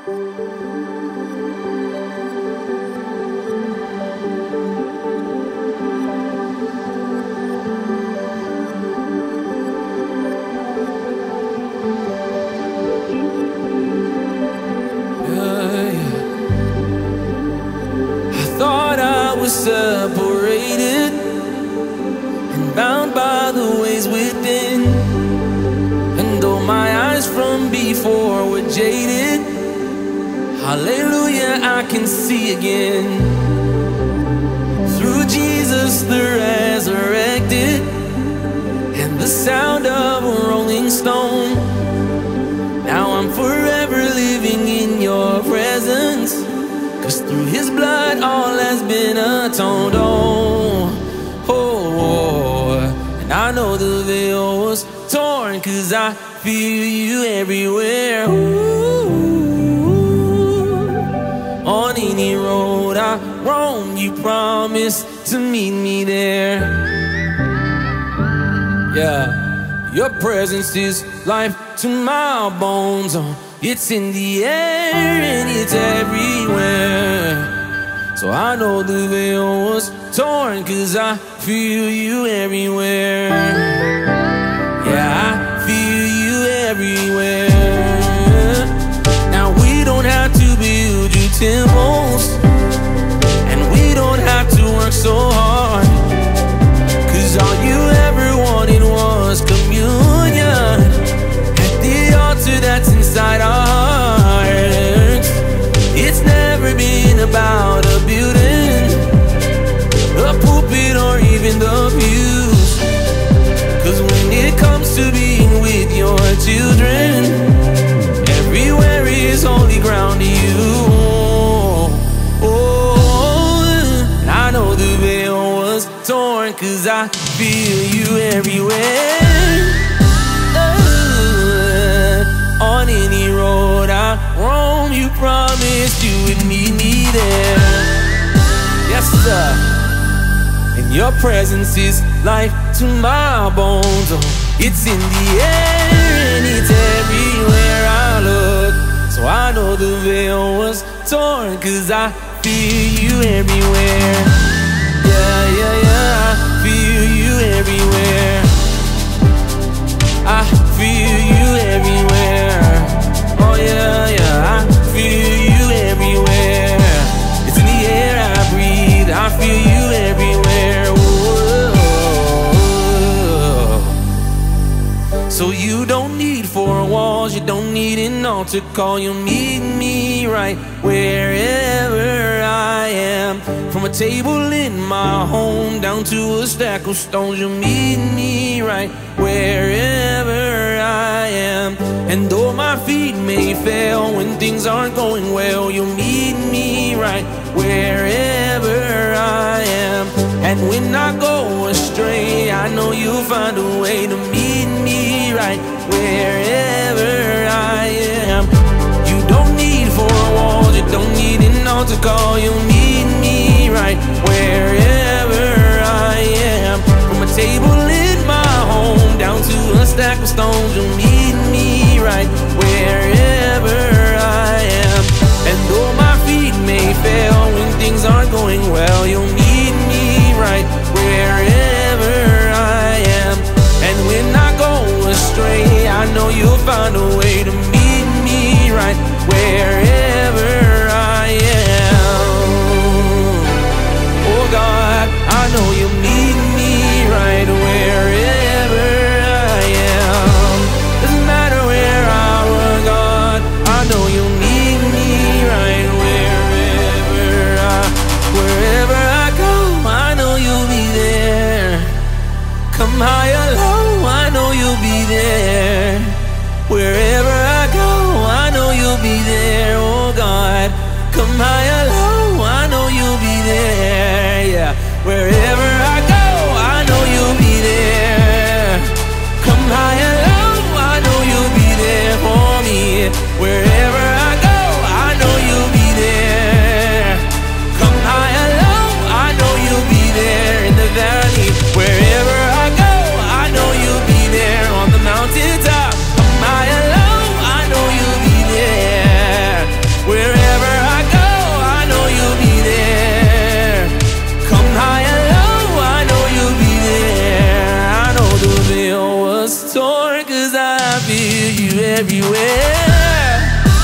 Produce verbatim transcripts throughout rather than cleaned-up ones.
Separated and bound by the ways within, and though my eyes from before were jaded, hallelujah, I can see again. Through Jesus the resurrected and the sound of a rolling stone, now I'm forever living in your presence, 'cause through his blood all has been atoned. Oh, oh, oh. And I know the veil was torn, 'cause I feel you everywhere. Ooh. On any road I roam, you promised to meet me there. Yeah, your presence is life to my bones. Oh, it's in the air and it's everywhere. So I know the veil was torn, 'cause I feel you everywhere. Yeah, I feel you everywhere. Now we don't have to build you temples, and we don't have to work so hard, 'cause all you ever wanted was communion at the altar that's inside our hearts. It's never been about a building, a pulpit, or even the views, 'cause when it comes to being with your children, everywhere is holy ground to you. Oh, and I know the veil was torn, 'cause I feel you everywhere. Oh, on any road I roam, you promised you would meet me there. Yes, sir. And your presence is life to my bones. Oh, it's in the air and it's everywhere I look. So I know the veil was torn, 'cause I feel you everywhere. Yeah, yeah, yeah, I feel you everywhere. I feel you everywhere. Oh yeah, yeah, I feel you everywhere. It's in the air I breathe, I feel you everywhere. Whoa. So you don't need four walls, you don't need an altar call. You'll meet me right wherever I am. From a table in my home down to a stack of stones, you'll meet me right wherever I am. And though my feet may fail when things aren't going well, you'll meet me right wherever I am. And when I go astray, I know you'll find a way to meet me right wherever I am. You don't need four walls, you don't need an altar call. You'll meet me right wherever I am. From a table in my home down to a stack of stones, you'll meet me right wherever I am. And though my feet may fail when things aren't going well, you'll meet me right wherever I am. And when I go astray, I know you'll find a way to meet me right wherever I am. Oh God, I know you'll meet me right wherever I am. Doesn't matter where I run, God, I know you'll meet me right wherever I, wherever I go, I know you'll be there. Come high or low, I know you'll be there. Wherever I go, I know you'll be there. Oh God, come high or low, I know you'll be there. Yeah, wherever I go, I know you'll be there. Come high or low, I know you'll be there for me. Wherever I go, I know you'll be there. Come high or low, I know you'll be there. In the valley, wherever I go, I know you'll be there. On the mountaintop, come high or low, I know you'll be there. 'cause I feel you everywhere.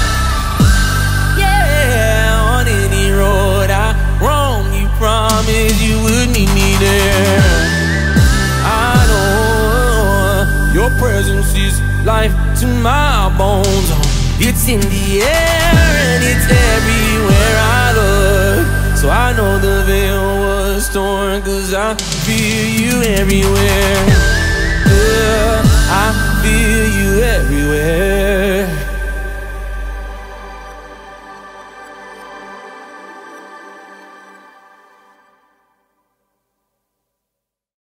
Yeah, on any road I roam, you promised you would meet me there. I know your presence is life to my bones. It's in the air and it's everywhere I look. So I know the veil was torn, 'cause I feel you everywhere. Yeah, I feel you everywhere.